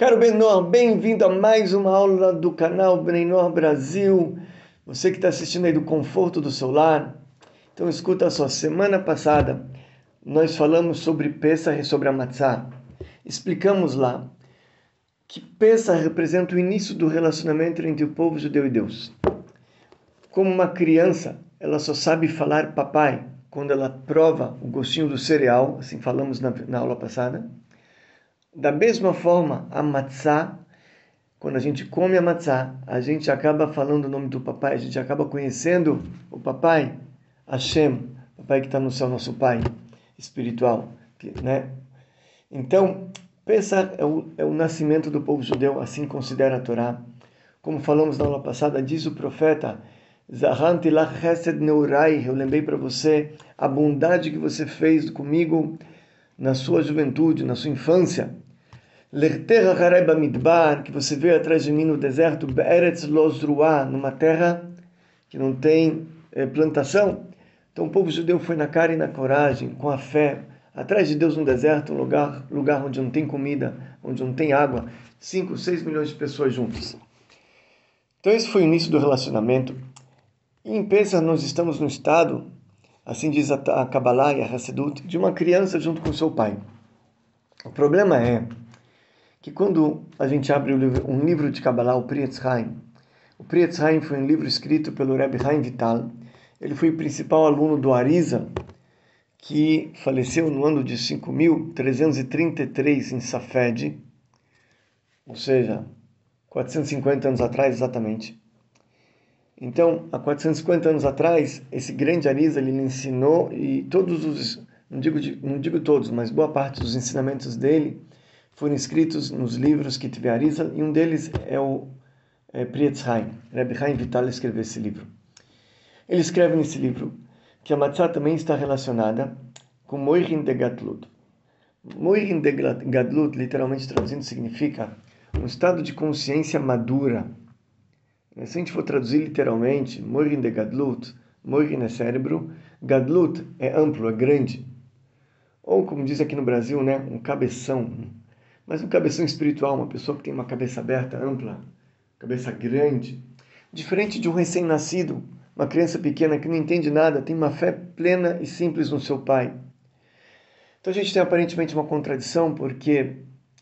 Caro Benor, bem-vindo a mais uma aula do canal Benor Brasil. Você que está assistindo aí do conforto do seu lar. Então escuta só, semana passada nós falamos sobre Pessah e sobre a Matzah. Explicamos lá que Pessah representa o início do relacionamento entre o povo judeu e Deus. Como uma criança, ela só sabe falar papai quando ela prova o gostinho do cereal, assim falamos na aula passada. Da mesma forma, a matzá, quando a gente come a matzá, a gente acaba falando o nome do papai, a gente acaba conhecendo o papai, Hashem, papai que está no céu, nosso pai espiritual, né? Então, Pessah é o nascimento do povo judeu, assim considera a Torá. Como falamos na aula passada, diz o profeta, Zahanti lach chesed neurai, eu lembrei para você a bondade que você fez comigo na sua juventude, na sua infância. Lerterra hareba midbar, que você veio atrás de mim no deserto, be'eretz lozruah, numa terra que não tem plantação. Então o povo judeu foi na cara e na coragem, com a fé, atrás de Deus no deserto, um lugar onde não tem comida, onde não tem água, 5, 6 milhões de pessoas juntas. Então esse foi o início do relacionamento. E em Pessah nós estamos no estado, assim diz a Kabbalah e a Hassedut, de uma criança junto com seu pai. O problema é que quando a gente abre um livro de Kabbalah, o Pri Etz Chaim foi um livro escrito pelo Rebbe Chaim Vital. Ele foi o principal aluno do Arizal, que faleceu no ano de 5.333 em Safed, ou seja, 450 anos atrás exatamente. Então, há 450 anos atrás, esse grande Arizal ele ensinou, e todos os, não digo todos, mas boa parte dos ensinamentos dele foram escritos nos livros que tiver Arizal, e um deles é o Pri Etz Chaim. Rebbe Chaim Vital escreveu esse livro. Ele escreve nesse livro que a matzah também está relacionada com Moirin de Gadlut. Moirin de Gadlut, literalmente traduzindo, significa um estado de consciência madura. Se a gente for traduzir literalmente, Moirin de Gadlut, Moirin é cérebro, Gadlut é amplo, é grande. Ou, como diz aqui no Brasil, né, um cabeção. Mas um cabeção espiritual, uma pessoa que tem uma cabeça aberta, ampla, cabeça grande. Diferente de um recém-nascido, uma criança pequena que não entende nada, tem uma fé plena e simples no seu pai. Então a gente tem aparentemente uma contradição, porque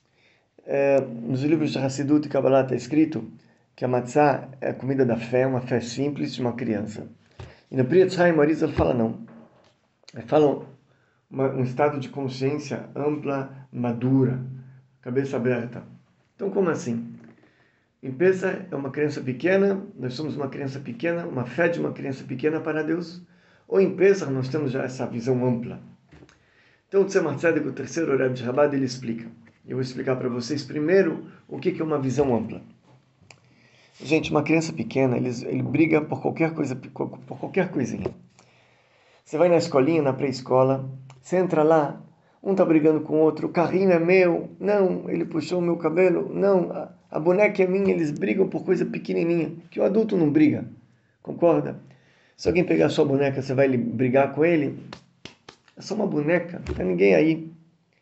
nos livros de Hassidut e Kabbalah está escrito que a matzah é a comida da fé, uma fé simples de uma criança. E no Pri Etz Chaim, o Arizal fala não. Fala um estado de consciência ampla, madura, cabeça aberta. Então, como assim? Em Pessah é uma criança pequena, nós somos uma criança pequena, uma fé de uma criança pequena para Deus, ou em Pessah nós temos já essa visão ampla. Então, o Tzemach Tzedek, o terceiro Rebbe de Chabad, ele explica. Eu vou explicar para vocês primeiro o que é uma visão ampla. Gente, uma criança pequena, ele briga por qualquer coisa, por qualquer coisinha. Você vai na escolinha, na pré-escola, você entra lá, um está brigando com o outro, o carrinho é meu, não, ele puxou o meu cabelo, não, a boneca é minha, eles brigam por coisa pequenininha, que o adulto não briga, concorda? Se alguém pegar a sua boneca, você vai brigar com ele, é só uma boneca, não tem ninguém aí.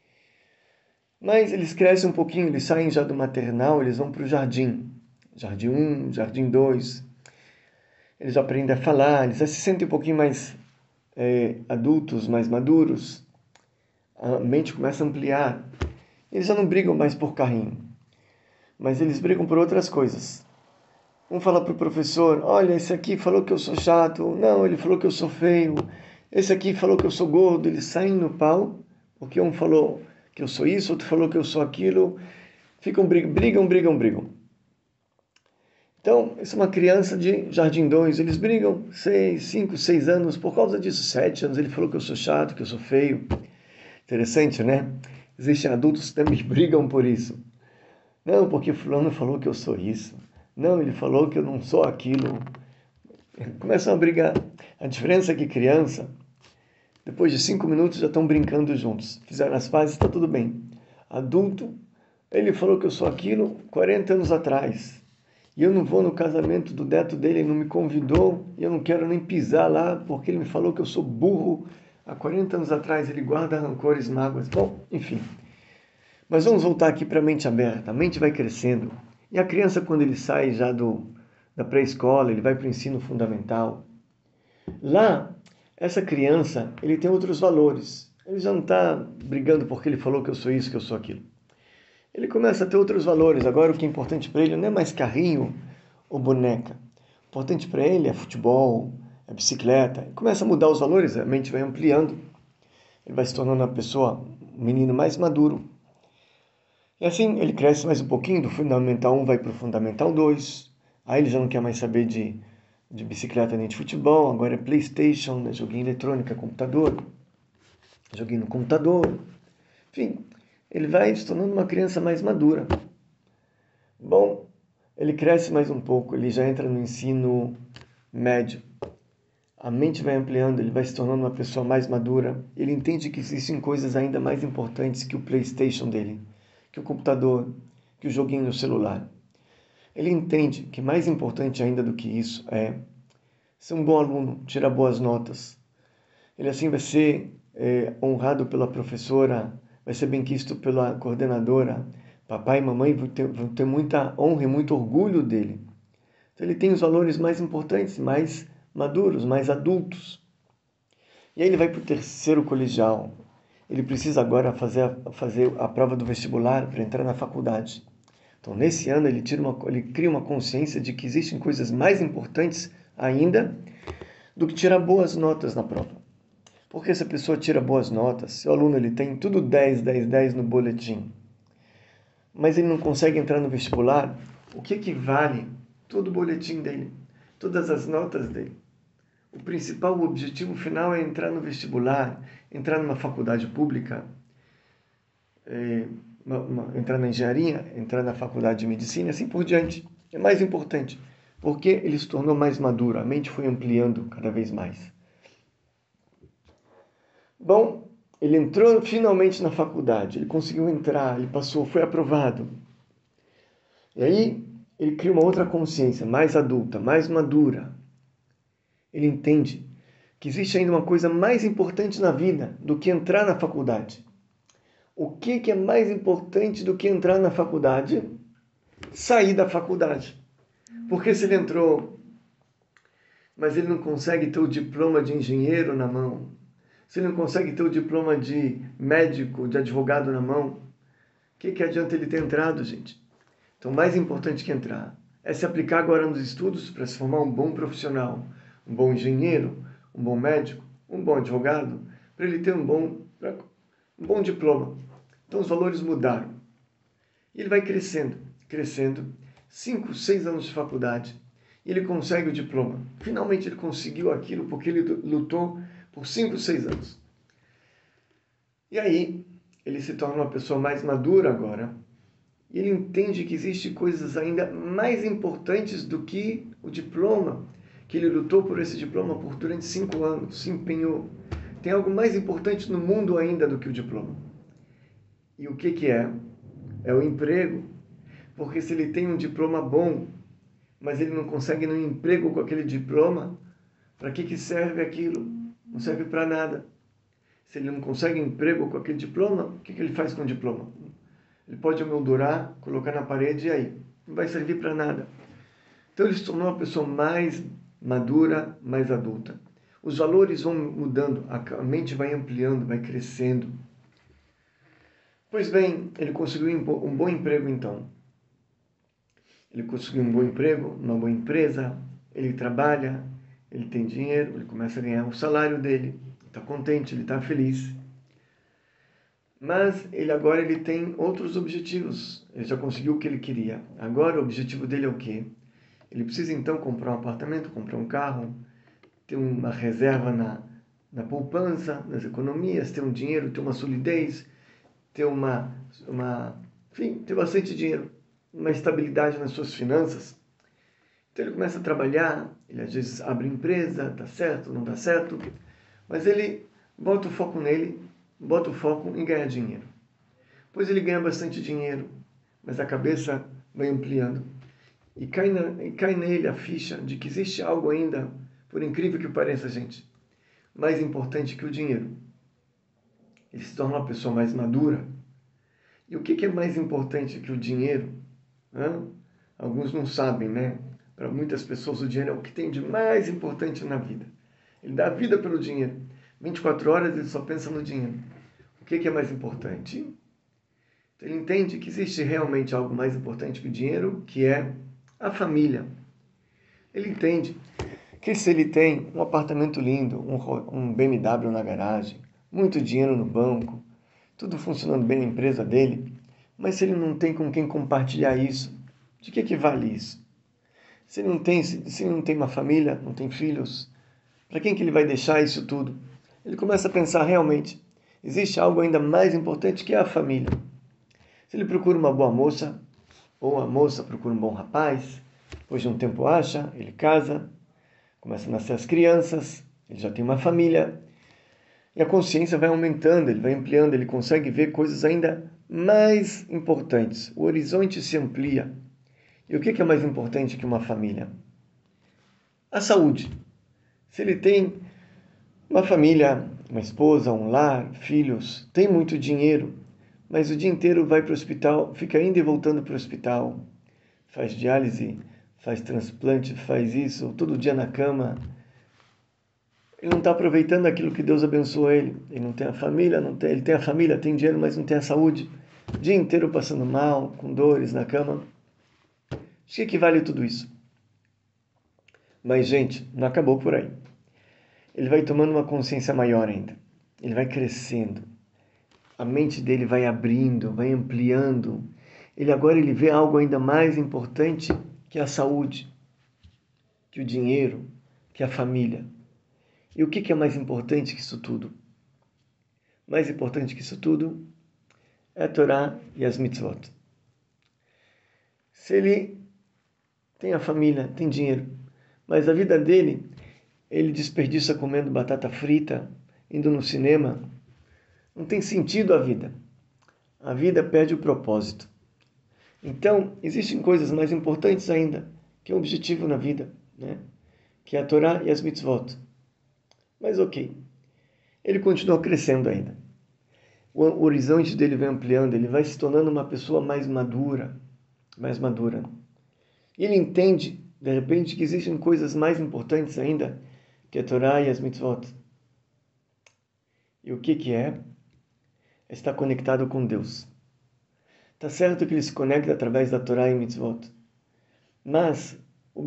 Mas eles crescem um pouquinho, eles saem já do maternal, eles vão para o jardim, jardim 1, jardim 2, eles aprendem a falar, eles já se sentem um pouquinho mais adultos, mais maduros, a mente começa a ampliar. Eles já não brigam mais por carrinho, mas eles brigam por outras coisas. Um fala para o professor, olha, esse aqui falou que eu sou chato, não, ele falou que eu sou feio, esse aqui falou que eu sou gordo. Eles saem no pau, porque um falou que eu sou isso, outro falou que eu sou aquilo, brigam. Então, isso é uma criança de Jardim 2, eles brigam 5, 6 anos, por causa disso, 7 anos, ele falou que eu sou chato, que eu sou feio. Interessante, né? Existem adultos que também brigam por isso. Não, porque fulano falou que eu sou isso. Não, ele falou que eu não sou aquilo. Começam a brigar. A diferença é que criança, depois de 5 minutos já estão brincando juntos. Fizeram as pazes, está tudo bem. Adulto, ele falou que eu sou aquilo 40 anos atrás. E eu não vou no casamento do neto dele, ele não me convidou, e eu não quero nem pisar lá, porque ele me falou que eu sou burro. Há 40 anos atrás ele guarda rancores, mágoas. Bom, enfim. Mas vamos voltar aqui para a mente aberta. A mente vai crescendo. E a criança, quando ele sai já da pré-escola, ele vai para o ensino fundamental. Lá, essa criança, ele tem outros valores. Ele já não está brigando porque ele falou que eu sou isso, que eu sou aquilo. Ele começa a ter outros valores. Agora, o que é importante para ele não é mais carrinho ou boneca. O importante para ele é futebol, é bicicleta. Ele começa a mudar os valores, a mente vai ampliando. Ele vai se tornando uma pessoa, um menino mais maduro. E assim, ele cresce mais um pouquinho, do Fundamental 1 vai para o Fundamental 2. Aí ele já não quer mais saber de bicicleta nem de futebol, agora é PlayStation, né? Joguinho eletrônico, computador, joguinho no computador. Enfim, ele vai se tornando uma criança mais madura. Bom, ele cresce mais um pouco, ele já entra no ensino médio. A mente vai ampliando, ele vai se tornando uma pessoa mais madura. Ele entende que existem coisas ainda mais importantes que o PlayStation dele, que o computador, que o joguinho no celular. Ele entende que mais importante ainda do que isso é ser um bom aluno, tirar boas notas. Ele assim vai ser honrado pela professora, vai ser benquisto pela coordenadora. Papai e mamãe vão ter muita honra e muito orgulho dele. Então ele tem os valores mais importantes, mais maduros, mais adultos. E aí ele vai para o terceiro colegial. Ele precisa agora fazer a prova do vestibular para entrar na faculdade. Então, nesse ano, ele cria uma consciência de que existem coisas mais importantes ainda do que tirar boas notas na prova. Porque se a pessoa tira boas notas, se o aluno ele tem tudo 10, 10, 10 no boletim, mas ele não consegue entrar no vestibular, o que vale todo o boletim dele, todas as notas dele? O principal, o objetivo final é entrar no vestibular, entrar numa faculdade pública, entrar na engenharia, entrar na faculdade de medicina e assim por diante. É mais importante, porque ele se tornou mais maduro, a mente foi ampliando cada vez mais. Bom, ele entrou finalmente na faculdade, ele conseguiu entrar, ele passou, foi aprovado. E aí ele cria uma outra consciência, mais adulta, mais madura. Ele entende que existe ainda uma coisa mais importante na vida do que entrar na faculdade. O que é mais importante do que entrar na faculdade? Sair da faculdade. Porque se ele entrou, mas ele não consegue ter o diploma de engenheiro na mão, se ele não consegue ter o diploma de médico, de advogado na mão, o que adianta ele ter entrado, gente? Então, mais importante que entrar é se aplicar agora nos estudos para se formar um bom profissional, um bom engenheiro, um bom médico, um bom advogado, para ele ter um bom diploma. Então, os valores mudaram. E ele vai crescendo, crescendo, 5, 6 anos de faculdade, e ele consegue o diploma. Finalmente ele conseguiu aquilo porque ele lutou por 5, 6 anos. E aí, ele se torna uma pessoa mais madura agora, e ele entende que existem coisas ainda mais importantes do que o diploma, que ele lutou por esse diploma durante 5 anos, se empenhou. Tem algo mais importante no mundo ainda do que o diploma. E o que é? É o emprego. Porque se ele tem um diploma bom, mas ele não consegue nenhum emprego com aquele diploma, para que serve aquilo? Não serve para nada. Se ele não consegue emprego com aquele diploma, o que ele faz com o diploma? Ele pode emoldurar, colocar na parede e aí? Não vai servir para nada. Então ele se tornou uma pessoa mais madura, mais adulta. Os valores vão mudando, a mente vai ampliando, vai crescendo. Pois bem, ele conseguiu um bom emprego então. Ele conseguiu um bom emprego, uma boa empresa, ele trabalha, ele tem dinheiro, ele começa a ganhar o salário dele, está contente, ele está feliz. Mas agora ele tem outros objetivos, ele já conseguiu o que ele queria. Agora o objetivo dele é o quê? Ele precisa então comprar um apartamento, comprar um carro, ter uma reserva na poupança, nas economias, ter um dinheiro, ter uma solidez, ter enfim, ter bastante dinheiro, uma estabilidade nas suas finanças. Então ele começa a trabalhar, ele às vezes abre empresa, dá certo, não dá certo, mas ele bota o foco nele, bota o foco em ganhar dinheiro. Pois ele ganha bastante dinheiro, mas a cabeça vai ampliando. E cai nele a ficha de que existe algo ainda, por incrível que pareça, gente, mais importante que o dinheiro. Ele se torna uma pessoa mais madura. E o que é mais importante que o dinheiro? Hã? Alguns não sabem, né? Para muitas pessoas o dinheiro é o que tem de mais importante na vida. Ele dá a vida pelo dinheiro. 24 horas ele só pensa no dinheiro. O que é mais importante? Então, ele entende que existe realmente algo mais importante que o dinheiro, que é a família. Ele entende que se ele tem um apartamento lindo, um BMW na garagem, muito dinheiro no banco, tudo funcionando bem na empresa dele, mas se ele não tem com quem compartilhar isso, de que vale isso? Se ele não tem uma família, não tem filhos, para quem que ele vai deixar isso tudo? Ele começa a pensar realmente, existe algo ainda mais importante que é a família. Se ele procura uma boa moça, ou a moça procura um bom rapaz, depois de um tempo acha, ele casa, começa a nascer as crianças, ele já tem uma família, e a consciência vai aumentando, ele vai ampliando, ele consegue ver coisas ainda mais importantes. O horizonte se amplia. E o que é mais importante que uma família? A saúde. Se ele tem uma família, uma esposa, um lar, filhos, tem muito dinheiro, mas o dia inteiro vai para o hospital, fica indo e voltando para o hospital, faz diálise, faz transplante, faz isso, todo dia na cama. Ele não está aproveitando aquilo que Deus abençoou ele. Ele não tem a família, ele tem a família, tem dinheiro, mas não tem a saúde. O dia inteiro passando mal, com dores na cama. De que vale tudo isso? Mas, gente, não acabou por aí. Ele vai tomando uma consciência maior ainda. Ele vai crescendo. A mente dele vai abrindo, vai ampliando. Ele vê algo ainda mais importante que a saúde, que o dinheiro, que a família. E o que é mais importante que isso tudo? Mais importante que isso tudo é a Torá e as mitzvot. Se ele tem a família, tem dinheiro, mas a vida dele, ele desperdiça comendo batata frita, indo no cinema, não tem sentido a vida. A vida perde o propósito. Então, existem coisas mais importantes ainda, que é o objetivo na vida, né? Que é a Torá e as mitzvot. Mas ok, ele continua crescendo ainda. O horizonte dele vai ampliando, ele vai se tornando uma pessoa mais madura. E ele entende, de repente, que existem coisas mais importantes ainda que a Torá e as mitzvot. E o que é? É estar conectado com Deus. Tá certo que ele se conecta através da Torá e mitzvot. Mas,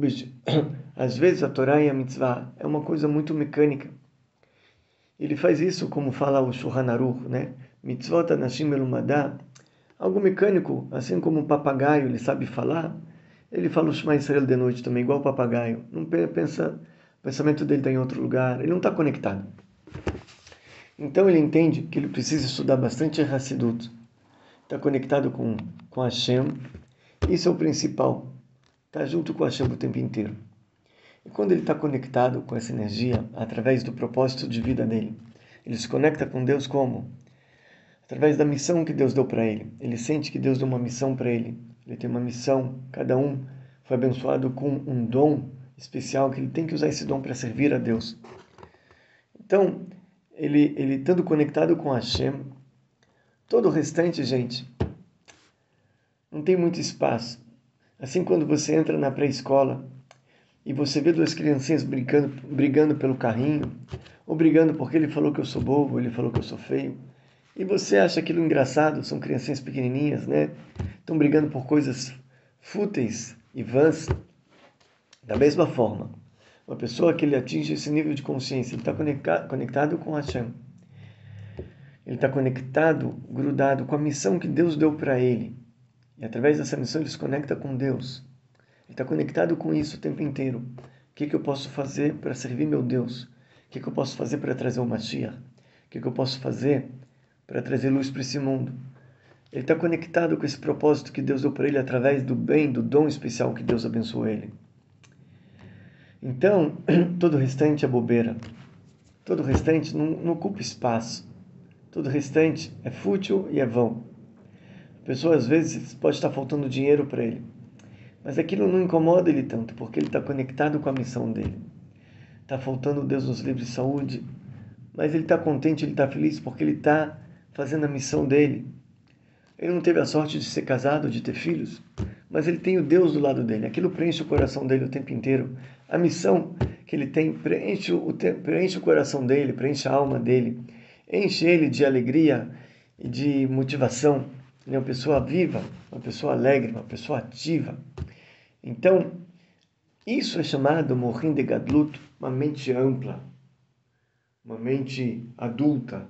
às vezes a Torá e a mitzvah é uma coisa muito mecânica. Ele faz isso, como fala o Shulchan Aruch, né? Mitzvot anashim elumadá, algo mecânico, assim como um papagaio, ele sabe falar. Ele fala o Shema Israel de noite também, igual o papagaio. Não pensa, o pensamento dele está em outro lugar, ele não está conectado. Então ele entende que ele precisa estudar bastante Hassidut. Está conectado com Hashem, isso é o principal. Está junto com Hashem o tempo inteiro. E quando ele está conectado com essa energia, através do propósito de vida dele, ele se conecta com Deus como? Através da missão que Deus deu para ele. Ele sente que Deus deu uma missão para ele. Ele tem uma missão, cada um foi abençoado com um dom especial, que ele tem que usar esse dom para servir a Deus. Então, ele estando conectado com Hashem, todo o restante, gente, não tem muito espaço. Assim, quando você entra na pré-escola e você vê duas criancinhas brigando pelo carrinho, ou brigando porque ele falou que eu sou bobo, ele falou que eu sou feio, e você acha aquilo engraçado, são criancinhas pequenininhas, né? Estão brigando por coisas fúteis e vãs. Da mesma forma, uma pessoa que ele atinge esse nível de consciência, ele está conectado com Hashem. Ele está conectado, grudado com a missão que Deus deu para ele. E através dessa missão ele se conecta com Deus. Ele está conectado com isso o tempo inteiro. O que eu posso fazer para servir meu Deus? O que eu posso fazer para trazer o Mashiach? O que eu posso fazer para trazer luz para esse mundo? Ele está conectado com esse propósito que Deus deu para ele através do bem, do dom especial que Deus abençoou ele. Então, todo o restante é bobeira. Todo o restante não ocupa espaço. Todo o restante é fútil e é vão. A pessoa, às vezes, pode estar faltando dinheiro para ele. Mas aquilo não incomoda ele tanto, porque ele está conectado com a missão dele. Está faltando Deus nos livre de saúde, mas ele está contente, ele está feliz, porque ele está fazendo a missão dele. Ele não teve a sorte de ser casado, de ter filhos, mas ele tem o Deus do lado dele. Aquilo preenche o coração dele o tempo inteiro. A missão que ele tem preenche o coração dele, preenche a alma dele, enche ele de alegria e de motivação. Ele é uma pessoa viva, uma pessoa alegre, uma pessoa ativa. Então, isso é chamado Mohin de Gadlut, uma mente ampla, uma mente adulta,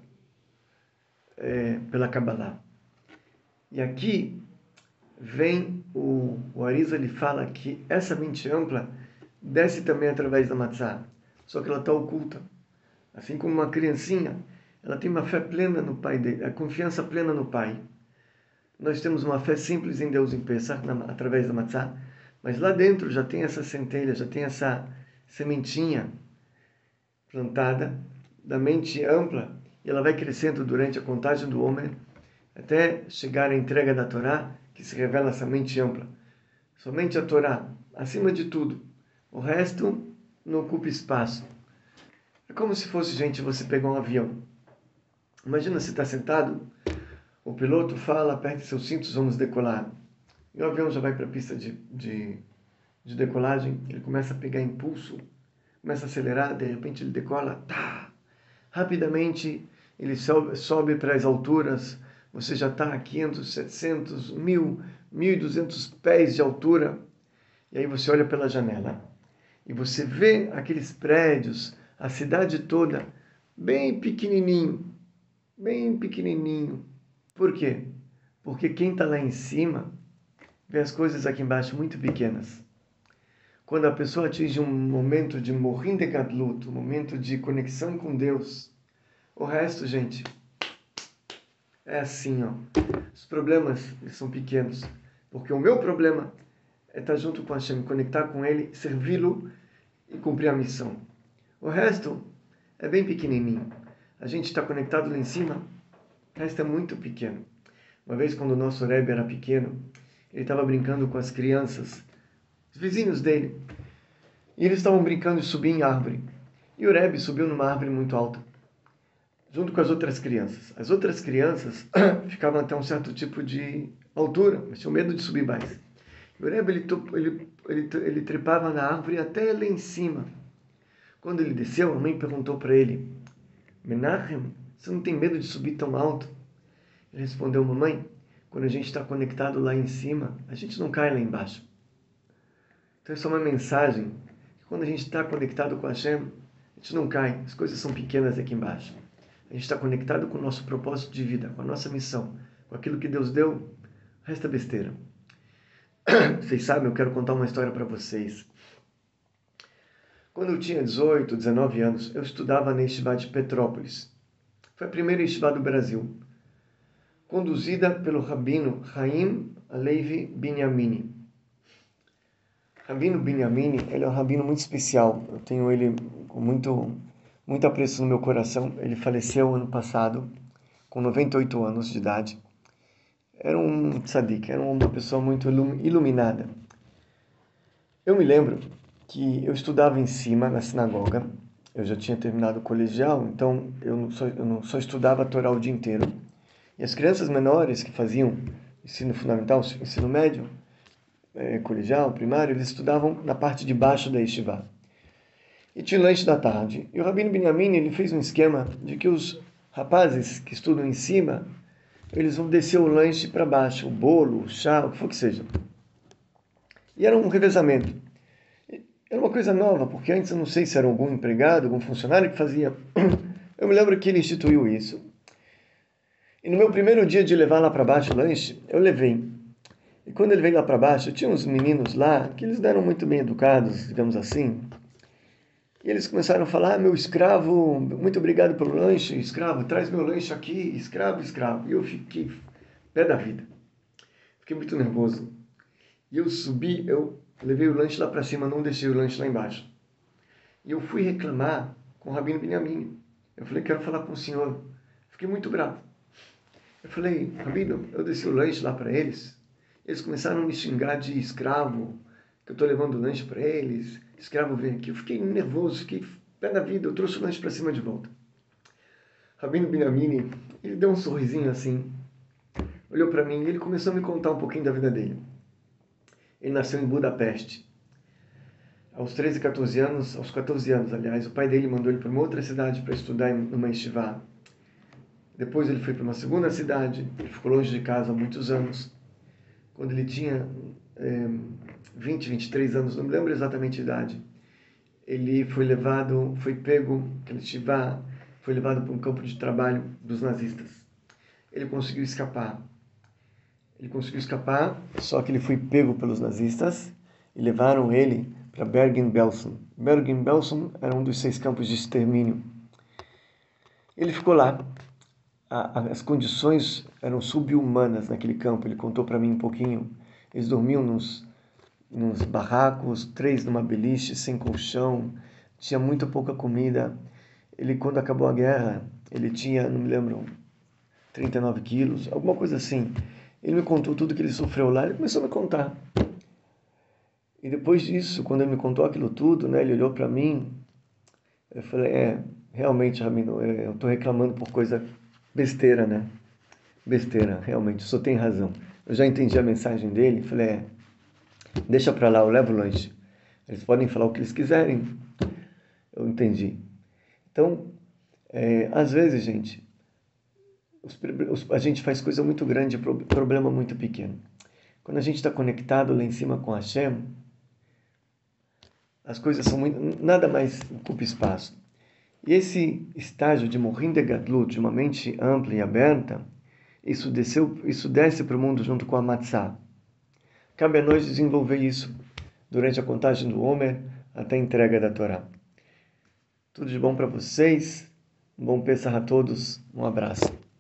pela Kabbalah. E aqui vem o Arizal, ele fala que essa mente ampla desce também através da matzah, só que ela está oculta. Assim como uma criancinha, ela tem uma fé plena no pai dele, a confiança plena no pai. Nós temos uma fé simples em Deus em Pesach, através da matzah, mas lá dentro já tem essa centelha, já tem essa sementinha plantada da mente ampla, e ela vai crescendo durante a contagem do homem, até chegar à entrega da Torá, que se revela essa mente ampla. Somente a Torá, acima de tudo. O resto não ocupa espaço. É como se fosse, gente, você pegar um avião. Imagina você está sentado, o piloto fala, aperte seus cintos, vamos decolar. E o avião já vai para a pista de decolagem, ele começa a pegar impulso, começa a acelerar, de repente ele decola, tá! Rapidamente ele sobe para as alturas, você já está a 500, 700, 1000, 1200 pés de altura, e aí você olha pela janela, e você vê aqueles prédios, a cidade toda, bem pequenininho, bem pequenininho. Por quê? Porque quem está lá em cima vê as coisas aqui embaixo muito pequenas. Quando a pessoa atinge um momento de Mohin de Gadlut, um momento de conexão com Deus, o resto, gente, é assim, ó. Os problemas, eles são pequenos. Porque o meu problema é estar junto com Hashem, conectar com Ele, servi-lo e cumprir a missão. O resto é bem pequenininho. A gente está conectado lá em cima, o resto é muito pequeno. Uma vez, quando o nosso Rebbe era pequeno, ele estava brincando com as crianças, os vizinhos dele. E eles estavam brincando de subir em árvore. E o Rebbe subiu numa árvore muito alta, junto com as outras crianças. As outras crianças ficavam até um certo tipo de altura, mas tinham medo de subir mais. E o Rebbe, ele trepava na árvore até lá em cima. Quando ele desceu, a mãe perguntou para ele, Menachem, você não tem medo de subir tão alto? Ele respondeu, mamãe, quando a gente está conectado lá em cima, a gente não cai lá embaixo. Então isso é uma mensagem, que quando a gente está conectado com Hashem, a gente não cai, as coisas são pequenas aqui embaixo. A gente está conectado com o nosso propósito de vida, com a nossa missão, com aquilo que Deus deu, o resto é besteira. Vocês sabem, eu quero contar uma história para vocês. Quando eu tinha 18, 19 anos, eu estudava na Yeshiva de Petrópolis. Foi a primeira Yeshiva do Brasil, conduzida pelo Rabino Chaim Alevi Binyamin. Rabino Binyamin, ele é um rabino muito especial. Eu tenho ele com muito apreço no meu coração. Ele faleceu ano passado, com 98 anos de idade. Era um tzadik, era uma pessoa muito iluminada. Eu me lembro que eu estudava em cima, na sinagoga. Eu já tinha terminado o colegial, então eu não só estudava a Torá o dia inteiro. E as crianças menores que faziam ensino fundamental, ensino médio, colegial, primário, eles estudavam na parte de baixo da yeshiva. E tinha o lanche da tarde. E o Rabino Binyamin, ele fez um esquema de que os rapazes que estudam em cima, eles vão descer o lanche para baixo, o bolo, o chá, o que for que seja. E era um revezamento. Era uma coisa nova, porque antes eu não sei se era algum empregado, algum funcionário que fazia. Eu me lembro que ele instituiu isso. E no meu primeiro dia de levar lá para baixo o lanche, eu levei. E quando ele veio lá para baixo, tinha uns meninos lá, que eles eram muito bem educados, digamos assim. E eles começaram a falar, meu escravo, muito obrigado pelo lanche, escravo, traz meu lanche aqui, escravo, escravo. E eu fiquei pé da vida. Fiquei muito nervoso. E eu subi, eu levei o lanche lá para cima, não deixei o lanche lá embaixo. E eu fui reclamar com o Rabino Binyamin. Eu falei, quero falar com o senhor. Fiquei muito bravo. Eu falei, Rabino, eu desci o lanche lá para eles. Eles começaram a me xingar de escravo, que eu estou levando o lanche para eles. Escravo vem aqui. Eu fiquei nervoso, fiquei pé da vida. Eu trouxe o lanche para cima de volta. Rabino Binyamin, ele deu um sorrisinho assim. olhou para mim e ele começou a me contar um pouquinho da vida dele. Ele nasceu em Budapeste. Aos 13, 14 anos, aos 14 anos, aliás, o pai dele mandou ele para uma outra cidade para estudar numa yeshiva. Depois ele foi para uma segunda cidade, ele ficou longe de casa há muitos anos. Quando ele tinha 20, 23 anos, não me lembro exatamente a idade, ele foi pego, aquele yeshiva, foi levado para um campo de trabalho dos nazistas. Ele conseguiu escapar. Só que ele foi pego pelos nazistas e levaram ele para Bergen-Belsen. Bergen-Belsen era um dos 6 campos de extermínio. Ele ficou lá. As condições eram subhumanas naquele campo. Ele contou para mim um pouquinho. Eles dormiam nos barracos, 3 numa beliche, sem colchão. Tinha muito pouca comida. Ele, quando acabou a guerra, ele tinha, não me lembro, 39 quilos, alguma coisa assim. Ele me contou tudo que ele sofreu lá. Ele começou a me contar. E depois disso, quando ele me contou aquilo tudo, né, ele olhou para mim, eu falei, realmente, Ramiro, eu estou reclamando por coisa besteira, né? Besteira, realmente, o senhor tem razão. Eu já entendi a mensagem dele, falei, deixa para lá, eu levo longe. Eles podem falar o que eles quiserem. Eu entendi. Então, às vezes, gente, a gente faz coisa muito grande, problema muito pequeno. Quando a gente está conectado lá em cima com Hashem, as coisas são nada mais ocupa espaço. E esse estágio de Mohin de Gadlut, de uma mente ampla e aberta, isso desce para o mundo junto com a Matzah. Cabe a nós desenvolver isso durante a contagem do Homer até a entrega da Torá. Tudo de bom para vocês, um bom Pessah a todos, um abraço.